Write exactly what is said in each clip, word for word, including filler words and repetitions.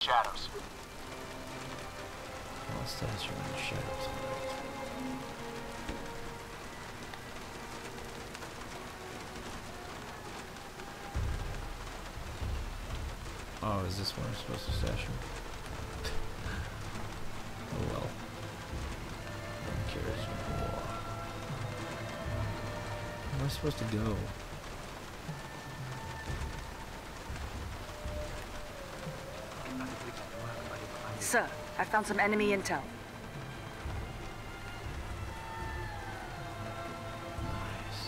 shadows. All statue in the shadows. Oh, is this where I'm supposed to stash him? Oh well. No one cares. Where am I supposed to go? Sir, I found some enemy intel. Nice.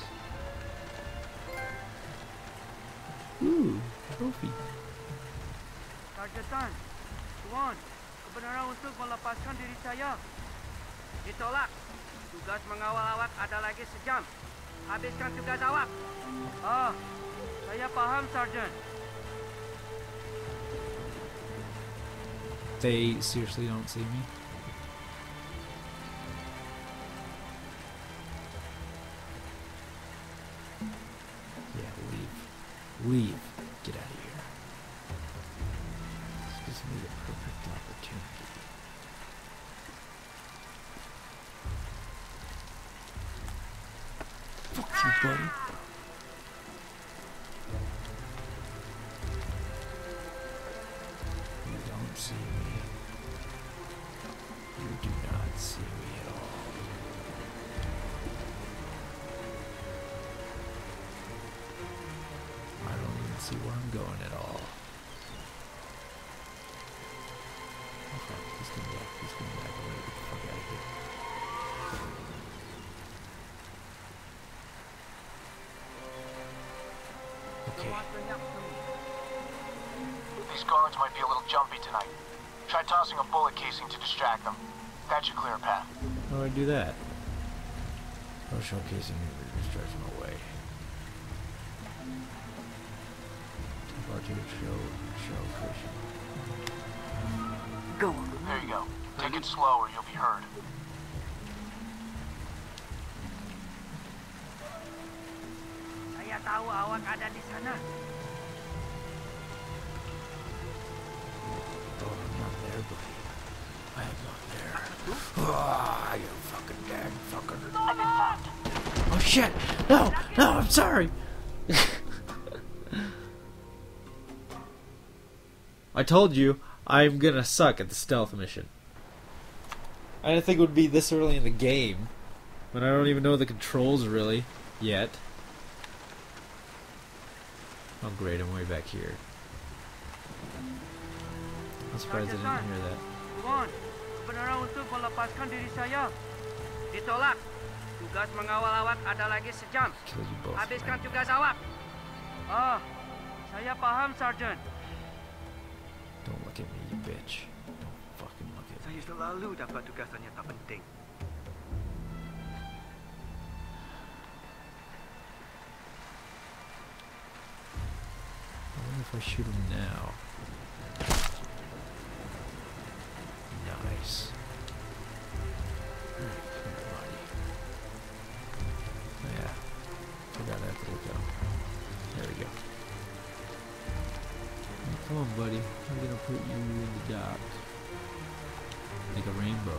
Ooh, trophy. Sergeant Tan, Tuan, kebenaran untuk melepaskan diri saya. Ditolak. Tugas mengawal awak ada lagi sejam. Habiskan tugas awak. Ah, saya paham, Sergeant. They seriously don't see me? Yeah, leave. Leave. Get out of here. This gives me the perfect opportunity. Fuck you, buddy. You don't see me. You do not see me at all. I don't even see where I'm going at all. Oh fuck, he's coming back, he's coming back. I'm gonna get the fuck out of here. Okay. These guards might be a little jumpy tonight. Try tossing a bullet casing to distract them. That should clear a path. How do I do that? Oh, showcasing the distraction away. Tap R two to show, show creation. Go on. There you go. Take it slow or you'll be heard. Saya tahu awak ada di sana. Oh, I'm not there, buddy. I am not there. Ah, you fucking dead fucker. I've been found. Oh shit! No! No, I'm sorry! I told you, I'm gonna suck at the stealth mission. I didn't think it would be this early in the game. When I don't even know the controls really, yet. Oh great, I'm way back here. I'm surprised I didn't hear that. Tuan, kebenaran untuk melepaskan diri saya. Ditolak. Tugas mengawal awak ada lagi sejam. Kill you both. Habiskan man. tugas awak. Ah, saya paham, Sergeant. Don't look at me, you bitch. Don't fucking look at me. Saya selalu dapat tugasan yang tak penting. I wonder if I shoot him now. Nice. Alright, come here, buddy. Oh, yeah. Forgot I have to look out. There we go. Oh, come on, buddy. I'm gonna put you in the dock. Like a rainbow.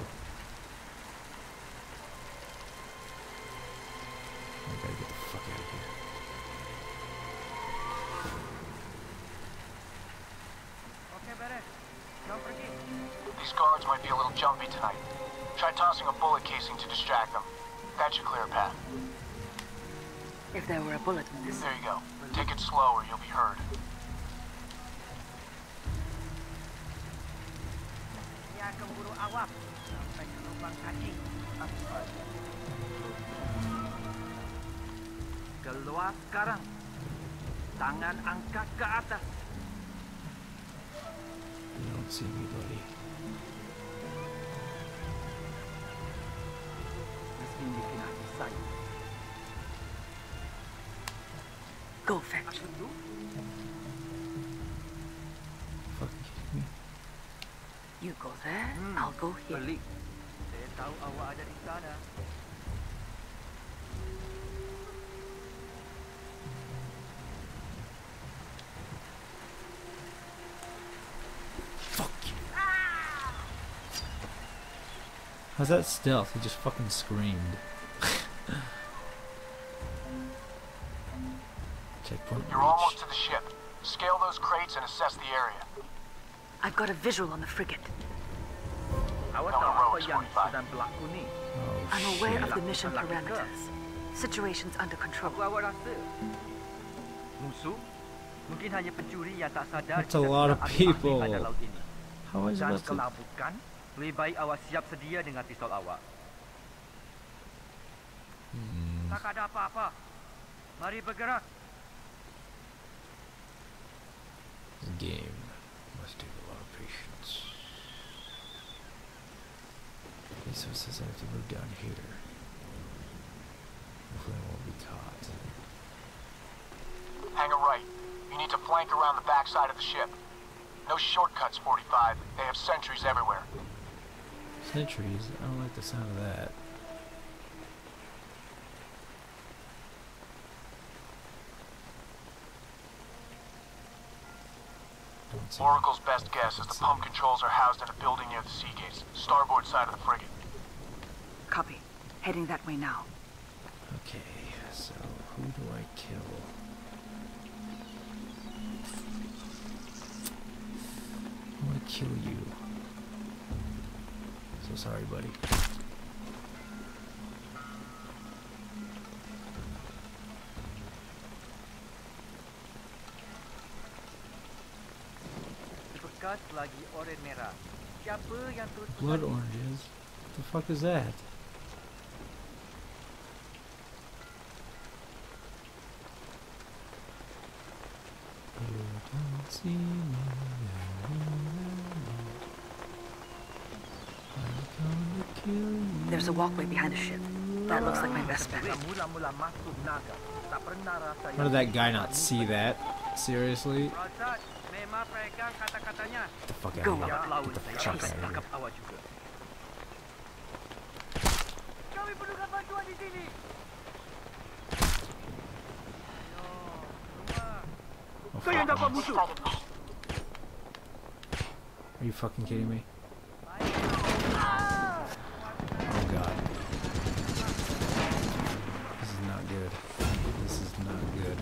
I gotta get the fuck out of here. Oke, beres. Jom pergi. These guards might be a little jumpy tonight. Try tossing a bullet casing to distract them. That should clear a path. If there were a bullet in this. There you go. Take it slow or you'll be heard. Saya akan buru awak sampai ke lubang kaki. Keluar sekarang. Tangan angkat ke atas. You don't see me, buddy. Meski bikin hati saya. Go fetch. Fucking kidding me? You go there, I'll go here. Pelik. Saya tahu awak ada di sana. Fuck How's that stealth? He just fucking screamed. Checkpoint You're almost to the ship. Scale those crates and assess the area. I've got a visual on the frigate. Awak No, tahu the road apa is yang forty-five. sedang berlaku ni? Oh I'm aware shit. of the mission parameters. Situation's under control. Apa awak rasa? Musuh? Mungkin hanya pencuri yang tak sadar That's a jika lot of sedang ambil people. alih pada laut ini. How is Dan it kalau bukan, lebih baik awak siap sedia dengan pistol awak. Hmm. Tak ada apa-apa. Mari bergerak. This game must take a lot of patience. Okay, so it says I have to move down here. Hopefully I won't be caught. Hang a right. You need to flank around the backside of the ship. No shortcuts, forty-five. They have sentries everywhere. Sentries? I don't like the sound of that. Don't see Oracle's best guess is the pump controls are housed in a building near the sea gates, starboard side of the frigate. Copy. Heading that way now. Okay, so who do I kill? I want to kill you. So sorry, buddy. Bekas lagi oren merah. Siapa yang terus Blood oranges? What the fuck is that? You don't see me, I'm gonna kill you. There's a walkway behind the ship. That looks like my best bet. mula-mula masuk naga. Tak pernah rasa How did that guy not see that? Seriously? Get Razak, memang pegang kata-katanya. the fuck out Go. of here. Siap lawan Get the saya fuck akan out of tangkap here. awak juga. Kami perlukan bantuan di sini. Oh, Saya fuck. dapat musuh. Are you fucking kidding me? Oh god. This is not good. This is not good.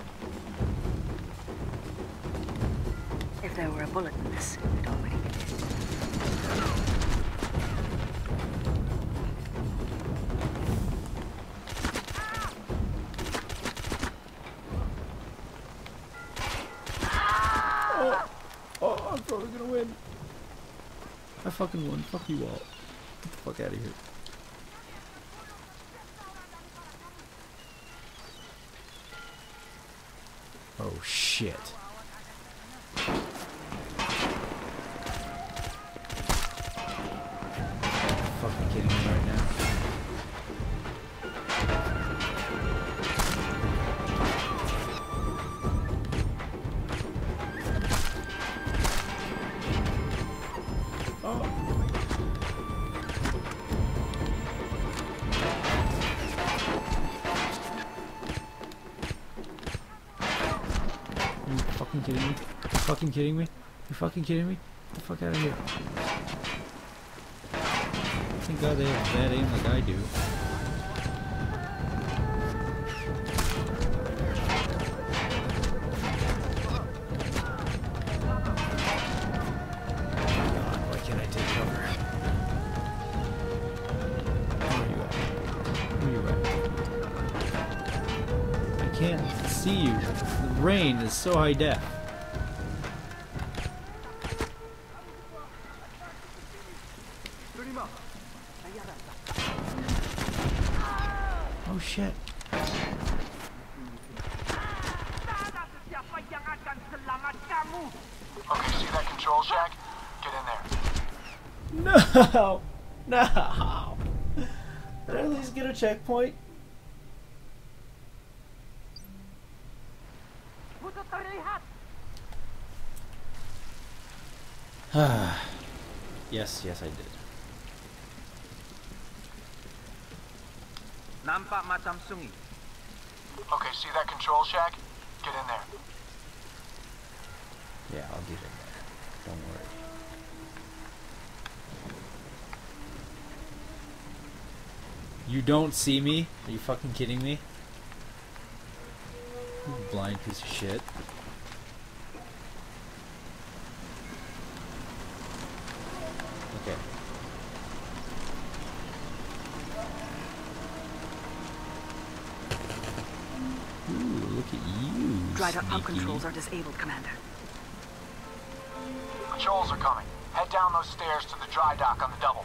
If there were a bullet in this, it'd already be dead. Oh, I'm probably gonna win. I fucking won. Fuck you all. Get the fuck out of here. Oh shit. Fucking kidding me right now. Are you fucking kidding me? You fucking kidding me? You fucking kidding me? Get the fuck out of here. Thank God they have bad aim like I do. God, why can't I take cover? Where are you at? Where are you at? I can't see you. The rain is so high def. Terima. Oh shit. Tak ada sesiapa yang akan selamat kamu. Okay, see that control shack? Get in there. No! No! Did I at least get a checkpoint? Musuh terlihat. Yes, yes I did. Nampak macam sungai. Okay, see that control shack? Get in there. Yeah, I'll get in there. Don't worry. You don't see me? Are you fucking kidding me? You blind piece of shit. Okay. Ooh, look at you. Dry dock pump sneaky. controls are disabled, Commander. Patrols are coming. Head down those stairs to the dry dock on the double.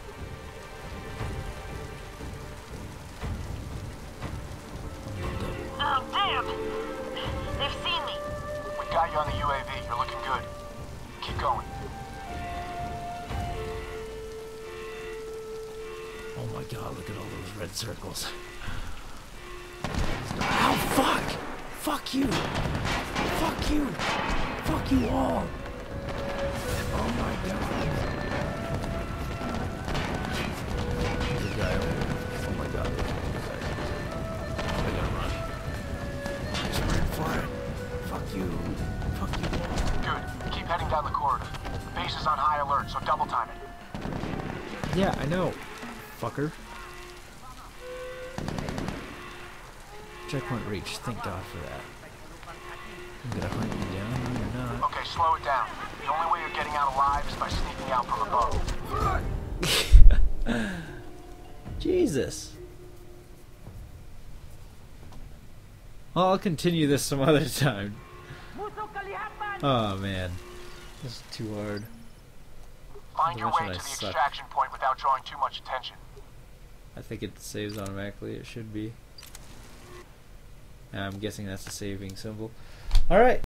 Oh, damn! They've seen me. We got you on the U A V. You're looking good. Keep going. Oh my god, look at all those red circles. Ow, fuck! Fuck you! Fuck you! Fuck you all! Oh my god. There's a guy over there. Oh my god, there's a guy. I gotta run. I just ran for it. Fuck you. Fuck you all. Good. Keep heading down the corridor. The base is on high alert, so double time it. Yeah, I know. Fucker. Checkpoint reached. Thank God for that. I'm gonna hunt you down. No, you're not. Okay, slow it down. The only way you're getting out alive is by sneaking out from above. Jesus. Well, I'll continue this some other time. Oh man, this is too hard. Find your How much way did to I the suck? extraction point without drawing too much attention. I think it saves automatically. It should be. I'm guessing that's a saving symbol. All right.